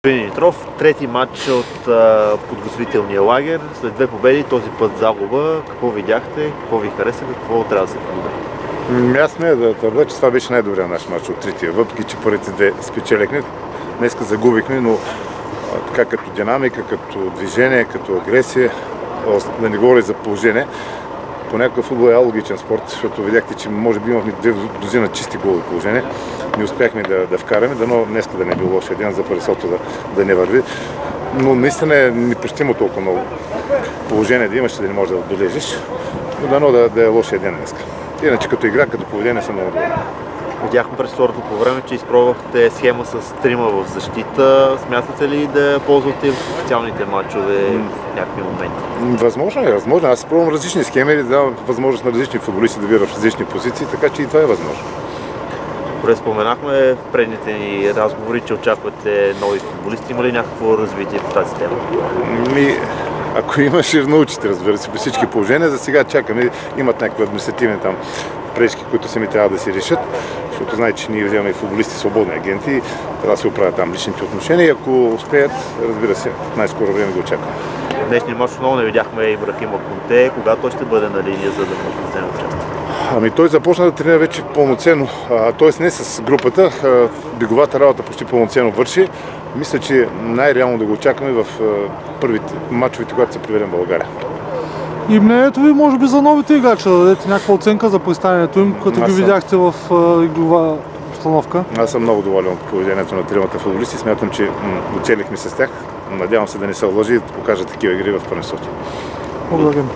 Димитров, трети матч от подготвителния лагер. След две победи, този път загуба. Какво видяхте? Какво ви хареса? Какво трябва да се подобри? Аз смея да твърда, че това беше най-добрият наш матч от третия. Въпреки че първите две спечелихме, днеска загубихме, но така като динамика, като движение, като агресия, да не говоря за положение, по някакъв футбол е алогичен спорт, защото видяхте, че може би имахме две дозина чисти голови положения. Не успяхме да вкараме, дано днеска да не било лош един за парисото да не върви. Но наистина е непостимо толкова много положение да имаш, да не можеш да отбележиш. Но дано да е лош един днеска. Иначе като игра, като поведение съм много добре. Видяхме през второто по време, че изпробвахте схема с трима в защита. Смятате ли да ползвате в официалните матчове в някакви моменти? Възможно е, възможно. Аз пробвам различни схеми, да давам възможност на различни футболисти да вират в различни позиции, така че и това е възможно. Добре, споменахме в предните ни разговори, че очаквате нови футболисти. Има ли някакво развитие по тази тема? Ако има, ще научите, разбира се, при всички положения. За сега чакаме, имат някакви административни там пречки, които сами трябва да си решат, защото знаете, че ние вземаме и футболисти свободни агенти, трябва да се оправят там личните отношения и ако успеят, разбира се, в най-скоро време го очакваме. Днешния мач отново не видяхме Ибрахима Конте. Кога той ще бъде на линия, за да може да вземе участие? Той започна да тренира вече пълноценно, т.е. не с групата, беговата работа почти пълноценно върши. Мисля, че най-реално да го очакваме в първите матчовете, когато се приведем в България. И мнението ви, може би, за новите играчи, да дадете някаква оценка за представянето им, като ги видяхте в игрова обстановка? Аз съм много доволен от поведението на тримата футболисти. Смятам, че оцелихме с тях. Надявам се да не се лъжи и да покажат такива игри в първенството. Благодарим.